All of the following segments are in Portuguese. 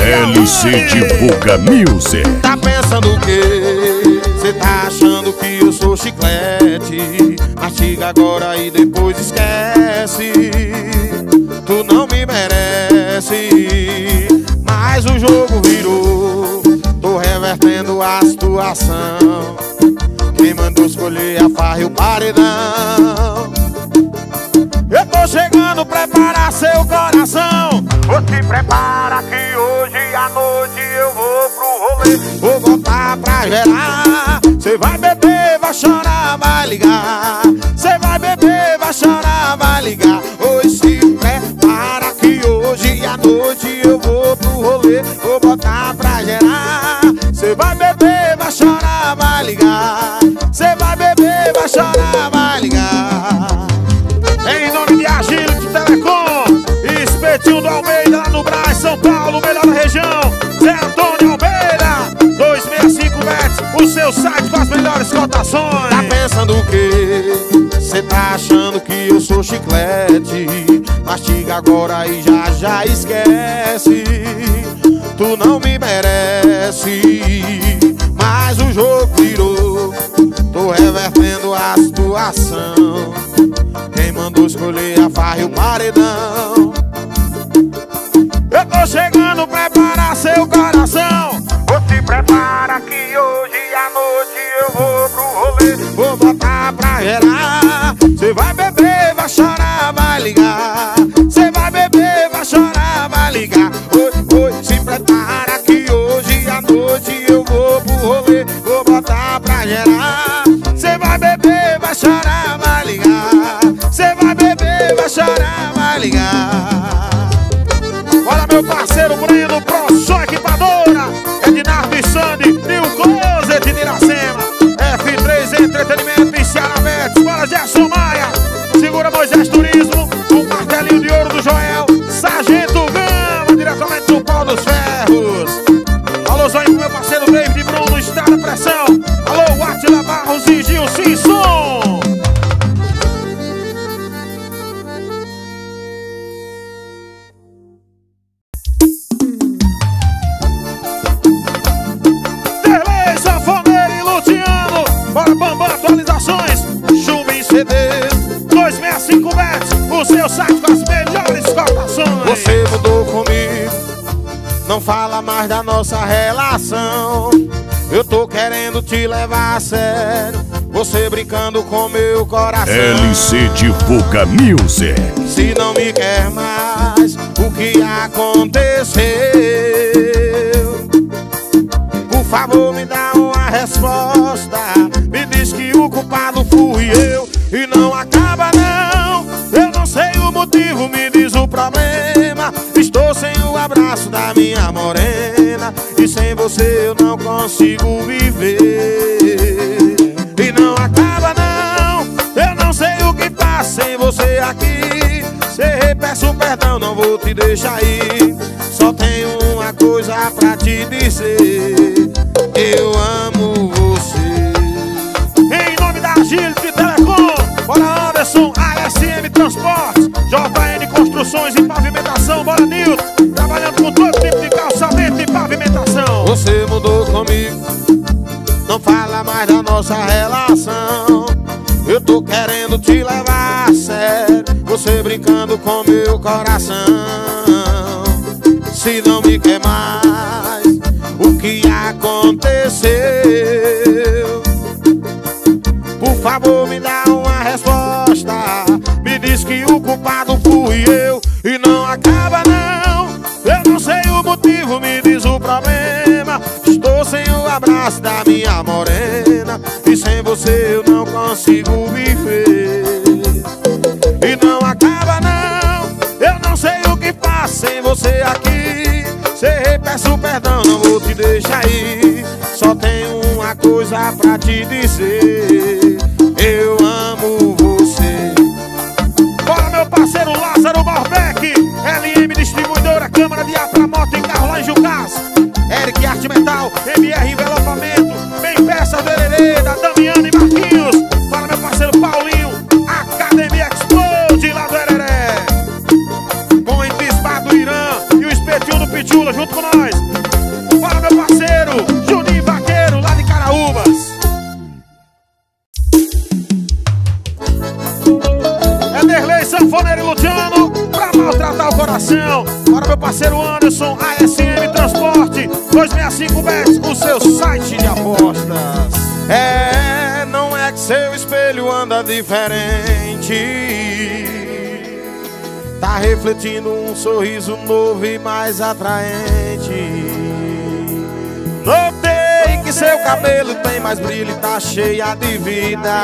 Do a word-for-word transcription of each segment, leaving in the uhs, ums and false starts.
L C Divulga Music. Tá pensando o quê? Cê tá achando que eu sou chiclete? Mastiga agora e depois esquece. Tu não me merece. Mas o jogo virou, tô revertendo a situação. Quem mandou escolher a farra e o paredão? Eu tô chegando, prepara seu coração. Você prepara que hoje à noite eu vou pro rolê. Vou botar pra gerar. Cê vai beber, vai chorar, vai ligar. Cê vai beber, vai chorar, vai ligar. Hoje se prepara que hoje à noite eu vou pro rolê. Vou botar pra gerar. Cê vai beber, vai chorar, vai ligar. Cê vai beber, vai chorar, vai ligar. Em nome de Agility Telecom, Espetinho do Almeida lá no Brás, São Paulo, melhor da região. Zé Antônio Almeida, dois seis cinco metros, o seu site com as melhores cotações. Tá pensando o quê? Cê tá achando que eu sou chiclete? Mastiga agora e já já esquece. Tu não me merece. Mas o jogo virou, tô revertendo a situação. Quem mandou escolher a farra e o paredão? Eu tô chegando, prepara seu coração. Você prepara que hoje à noite eu vou pro rolê. Vou botar pra gerar. Cê vai beber, vai chorar, vai ligar. Cê vai beber, vai chorar, vai ligar. Oi, oi, se prepara que hoje à noite eu vou pro rolê. Vou botar pra gerar. Cê vai beber, vai chorar, vai ligar. Cê vai beber, vai chorar, vai ligar. Olha meu parceiro Breno, Pro Show Equipadora, Ednardo e Sandy, New Closet de Iracema, F três Entretenimento e Ceará Betis, para Gerson Maia, Segura Moisés Turismo, o martelinho de ouro do Joel, Sargento Gama, diretamente do Pau dos Ferros. Alô, Zóio, meu parceiro David Bruno, Estrada Pressão. Alô, Atila Barros e Gil Simpson. dois seis cinco metros, o seu site com as melhores cotações. Você mudou comigo, não fala mais da nossa relação. Eu tô querendo te levar a sério, você brincando com meu coração. L C Divulga Music. Se não me quer mais, o que aconteceu? Por favor, me dá uma resposta. Me diz que o culpado fui eu. E não acaba não, eu não sei o motivo, me diz o problema. Estou sem o abraço da minha morena, e sem você eu não consigo viver. E não acaba não, eu não sei o que passa sem você aqui. Se peço perdão, não vou te deixar ir. Só tenho uma coisa pra te dizer: eu amo você. Em nome da Agility Telecom, bora Anderson, A S M Transportes, J N Construções e Pavimentação. Bora Nilton, trabalhando com todo tipo de calçamento e pavimentação. Você mudou comigo, não fala mais da nossa relação. Eu tô querendo te levar a sério, você brincando com meu coração. Se não me quer mais, o que aconteceu? Por favor, me dá uma resposta. Me diz que o culpado fui eu. E não acaba não, eu não sei o motivo, me diz o problema. Estou sem o abraço da minha morena, e sem você eu não consigo viver. E não acaba não, eu não sei o que passa sem você aqui. Se peço perdão, não vou te deixar ir. Só tenho uma coisa pra te dizer: eu amo você. Bora meu parceiro Lázaro Morbeck, L M Distribuidora, Câmara de Ar pra moto e carro lá em Jucás. Eric Arte Metal, M R Envelopamento, Bem Peças do Hererê, da Damiana e Marquinhos. Para meu parceiro Paulinho, Academia Explode lá do Hererê. Com o Entisbar do Irã e o Espetinho do Pichu. Chula, junto com nós. Bora, meu parceiro, Juninho Vaqueiro, lá de Caraúbas. É Derlei, Sanfoneiro e Luciano, pra maltratar o coração. Bora, meu parceiro Anderson, A S M Transporte, dois seis cinco Bet, o seu site de apostas. É, não é que seu espelho anda diferente, tá refletindo um sorriso novo e mais atraente. Notei que seu cabelo tem mais brilho e tá cheia de vida.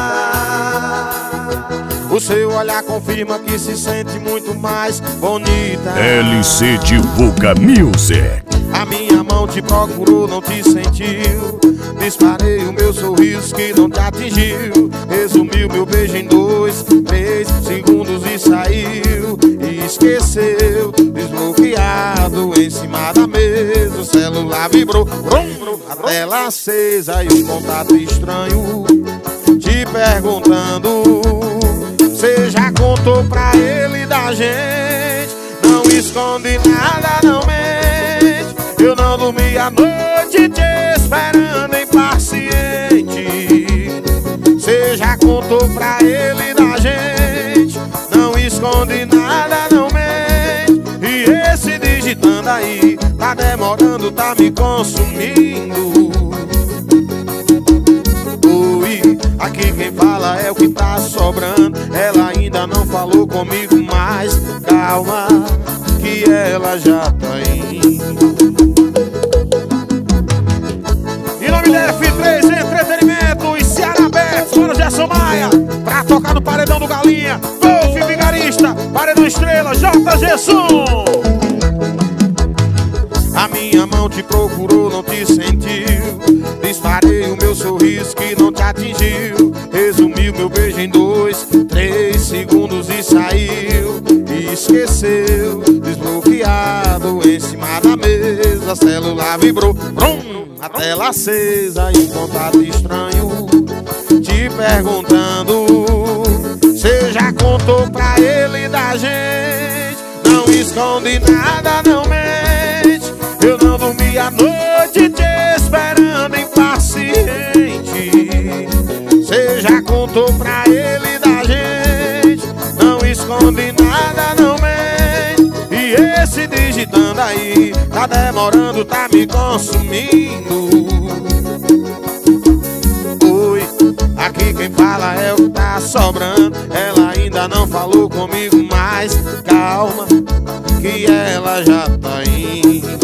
O seu olhar confirma que se sente muito mais bonita. L C Divulga Music. A minha mão te procurou, não te sentiu. Disparei o meu sorriso que não te atingiu. Resumiu meu beijo em dois, três segundos e saiu. E esqueceu, desbloqueado em cima da mesa. O celular vibrou, brum, a tela acesa e um contato estranho te perguntando: você já contou pra ele da gente? Não esconde nada, não mente. Eu não dormi a noite te esperando impaciente. Você já contou pra ele da gente? Não esconde nada, não mente. E esse digitando aí tá demorando, tá me consumindo. Oi, aqui quem fala é o que tá sobrando. Ela ainda não falou comigo, mas calma que ela já tá indo. Em nome da F três Entretenimento e Ceará Beats, bora Gerson Maia, pra tocar no Paredão do Galinha, Golf Vigarista, Paredão Estrela, J. Gerson. A minha mão te procurou, não te sentiu. Disparei o meu sorriso que não te atingiu. Resumiu meu beijo em dois, três segundos e saiu. E esqueceu, desbloqueado em cima da mesa. Celular vibrou, brum, a tela acesa e um contato estranho te perguntando: você já contou pra ele da gente? Não esconde nada, não mente. Eu não dormi a noite te esperando impaciente. Você já contou pra ele da gente? Não esconde nada, não mente. E esse digitando aí tá demorando, tá me consumindo. Oi, aqui quem fala é o que tá sobrando. Ela ainda não falou comigo, mas calma que ela já tá indo.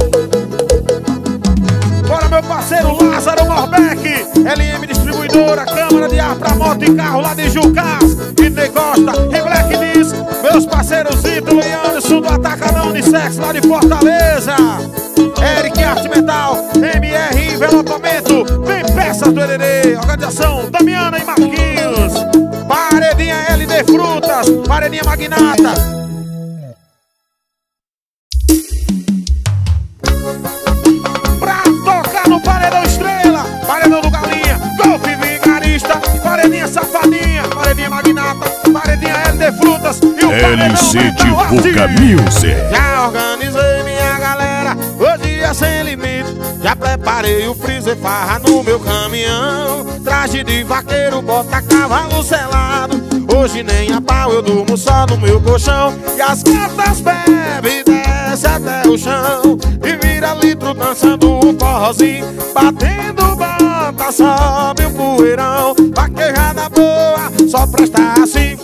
Bora, meu parceiro Lázaro Morbeck, L M Distribuidora, Câmara de Ar pra moto e carro lá de Jucás, Sidney Costa e Black Disc. Meus parceiros Ítalo e Anderson do Atacadão Unissex lá de Fortaleza. Eric Arte Metal, M R Envelopamento, Vem Peças do Hererê. Organização Damiana e Marquinhos. Paredinha L D Frutas, Paredinha Magnata. No Paredão Estrela, Paredão do Galinha, Golf Vigarista, Paredinha Safadinha, Paredinha Magnata, Paredinha L D Frutas e o L C Divulga Music. Já organizei minha galera, hoje é sem limite. Já preparei o freezer, farra no meu caminhão. Traje de vaqueiro, bota cavalo selado. Hoje nem a pau, eu durmo só no meu colchão. E as gatas bebem e desce até o chão. E vira litro dançando um forrozinho. Batendo bota, sobe o poeirão. Vaquejada boa, só presta assim.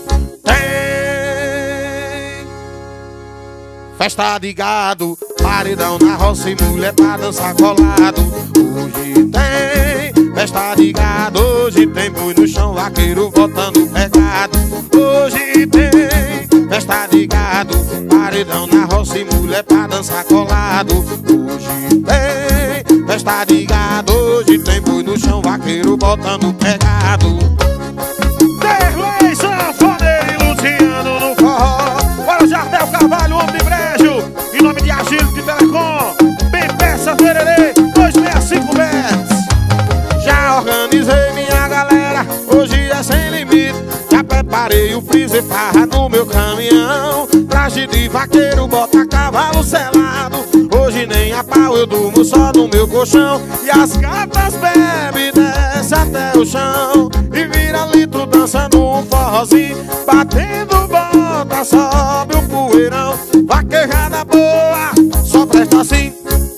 Tem festa de gado, paredão na roça e mulher pra dançar colado. Hoje tem festa de gado, hoje tem boi no chão, vaqueiro botando pegado. Hoje tem festa de gado, paredão na roça e mulher pra dançar colado. Hoje tem festa de gado, hoje tem boi no chão, vaqueiro botando pegado. Derlei, Sanfoneiro e Luciano no forró. Bora Jardel Carvalho, homem de brejo, em nome de Agility de Telecom, Bem Peças do Hererê, dois seis cinco Bets. Já organizei minha galera, hoje é sem limite. Já preparei o freezer, farra no meu caminhão. Traje de vaqueiro, bota cavalo selado. mal eu durmo só no meu colchão. E as gatas bebem, desce até o chão e vira litro dançando um forrozinho, batendo bota, sobe o poeirão. Vaquejada boa, só presta assim.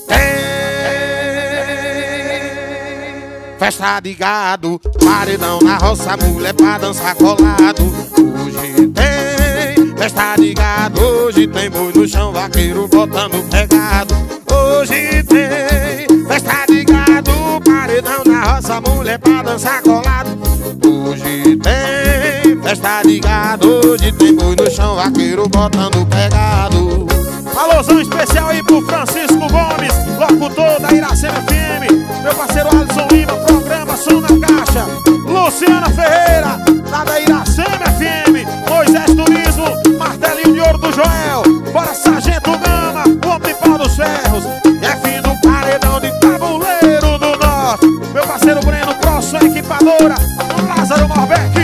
Festa de gado, paredão na roça, mulher pra dançar colado. Hoje tem festa de gado, hoje tem boi no chão, vaqueiro botando pegado. Hoje tem festa de gado, paredão na roça, mulher pra dançar colado. Hoje tem festa de gado, hoje tem boi no chão, vaqueiro botando pegado. Alôzão especial aí pro Francisco Gomes, locutor da Iracema F M. Meu parceiro Alisson Lima, programa Som na Caixa. Luciana Ferreira, lá da Iracema F M. Moisés Turismo, martelinho de ouro do Joel. Bora Sargento Gama, o homem de pau dos ferros. É fim do paredão de Tabuleiro do Norte. Meu parceiro Breno, Prosso Equipadora, Lázaro Morbeck.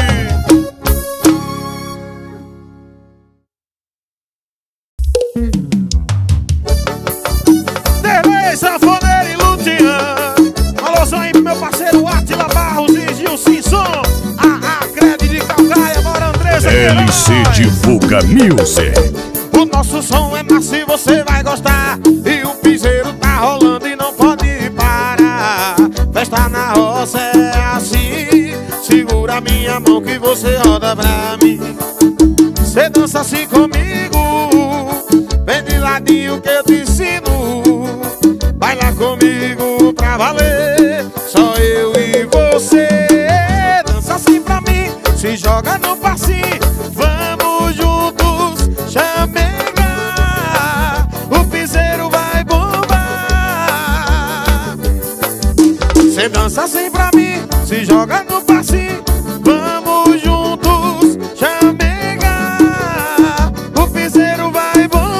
Sanfoneiro e Luciano. Alôzão aí pro meu parceiro Atila Barros e Gilson Som. A Acred de Calcaia, Mora Andressa. L C Divulga Music. O nosso som é massa e você vai gostar. E o piseiro tá rolando e não pode parar. Festa na roça é assim. Segura minha mão que você roda pra mim. Cê dança assim comigo, vem de ladinho que eu te ensino. Baila comigo pra valer, só eu e você. Dança assim pra mim, se joga no passinho. Vamos juntos chamegar, o piseiro vai bombar. Cê dança assim pra mim, se joga no passinho. Vamos juntos chamegar, o piseiro vai bombar.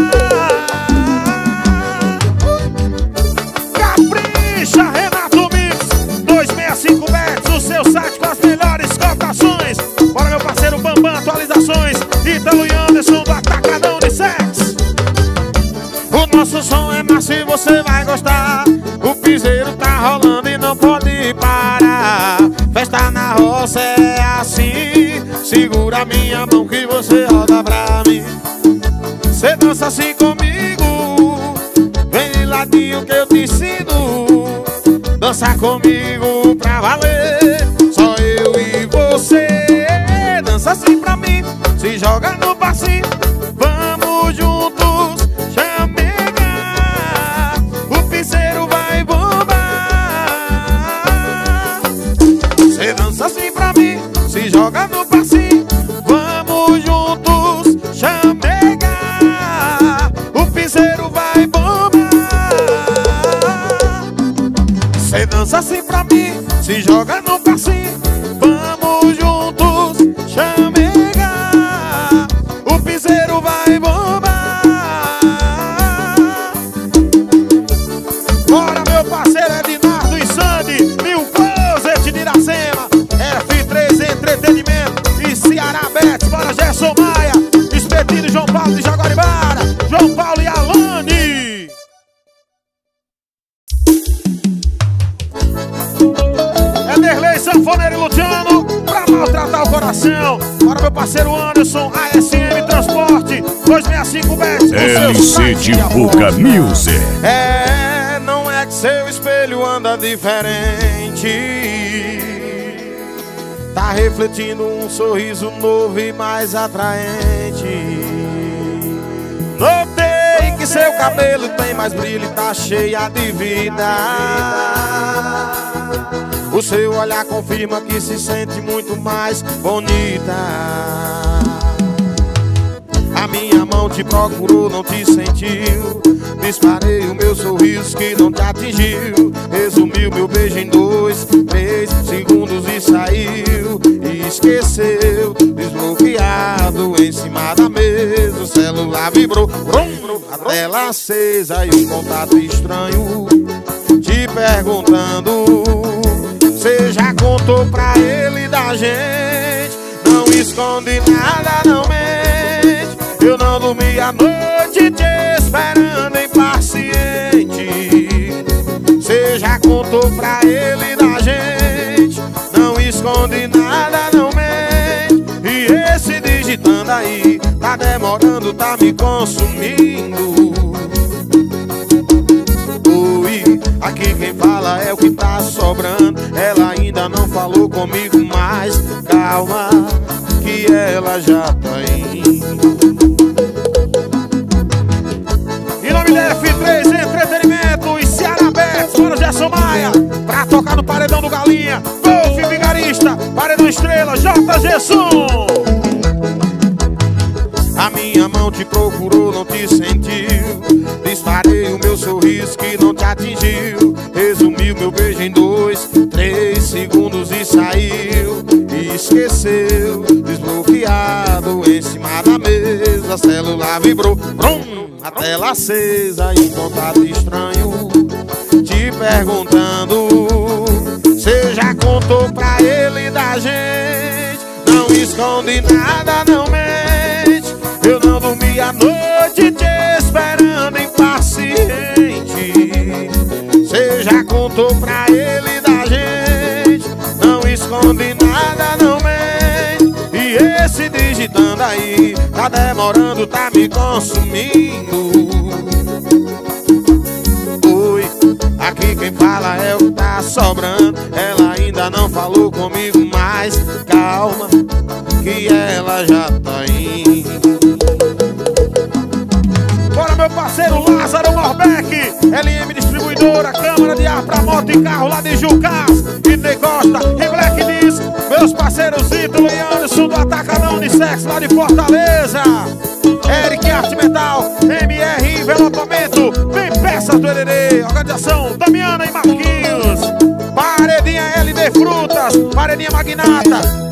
Renato Mix dois seis cinco Bets, o seu site com as melhores cotações. Bora meu parceiro Bambam, atualizações. Ítalo e Anderson do Atacadão de Sex. O nosso som é massa e você vai gostar. O piseiro tá rolando e não pode parar. Festa na roça é assim. Segura minha mão que você roda pra mim. Cê dança assim comigo, vem de ladinho que eu te ensino. Dança comigo pra valer, só eu e você. Dança assim pra mim, se joga no passinho. Vamos juntos chamegar, o piseiro vai bombar. Cê dança assim pra mim, se joga no passinho. Vamos juntos chamegar, o piseiro vai bombar. Cê dança assim pra mim, se joga no passinho. Vamos juntos chamegar, o piseiro vai bombar. Bora meu parceiro Ednardo e Sandy, Mil Closet de Iracema, F três Entretenimento e Ceará Bet. Bora Gerson Maia, Espetinho João Paulo de Jaguaribara, João Paulo e Alane. Ederlei, Sanfoneiro e Luciano, pra maltratar o coração. Bora meu parceiro Anderson, A S M Transporte, dois seis cinco Bets. L C Divulga Music. É, não é que seu espelho anda diferente. Tá refletindo um sorriso novo e mais atraente. Notei que seu cabelo tem mais brilho e tá cheia de vida. O seu olhar confirma que se sente muito mais bonita. A minha mão te procurou, não te sentiu. Disparei o meu sorriso que não te atingiu. Resumiu meu beijo em dois, três segundos e saiu. E esqueceu, desbloqueado em cima da mesa. O celular vibrou, brum, a tela acesa e um contato estranho te perguntando. Cê já contou pra ele da gente? Não esconde nada, não mente. Eu não dormi a noite te esperando impaciente. tá me consumindo. Oi, aqui quem fala é o que tá sobrando. Ela ainda não falou comigo, mas calma, que ela já tá indo. Em nome da F três Entretenimento e Ceará Bex, mano Gerson Maia, pra tocar no Paredão do Galinha, Golf Vigarista, Paredão Estrela, J. Gesson. A minha mão te procurou, não te sentiu. Disparei o meu sorriso que não te atingiu. Resumi o meu beijo em dois, três segundos e saiu. E esqueceu, desbloqueado em cima da mesa. Celular vibrou, brum, a tela acesa. E um contato estranho te perguntando: cê já contou pra ele da gente? Não esconde nada, não mente. Eu não dormi a noite te esperando impaciente. Cê já contou pra ele da gente? Não esconde nada, não mente. E esse digitando aí tá demorando, tá me consumindo. Oi, aqui quem fala é o que tá sobrando. Ela ainda não falou comigo, mas calma, que ela já tá indo. Bora, meu parceiro Lázaro Morbeck, L M Distribuidora, câmara de ar pra moto e carro lá de Jucás, Sidney Costa e Black Disc. Meus parceiros Ítalo e Anderson do Atacadão Unissex lá de Fortaleza. Eric Arte Metal, M R Envelopamento, Bem Peças do Hererê, organização Damiana e Marquinhos. Paredinha L D Frutas, Paredinha Magnata,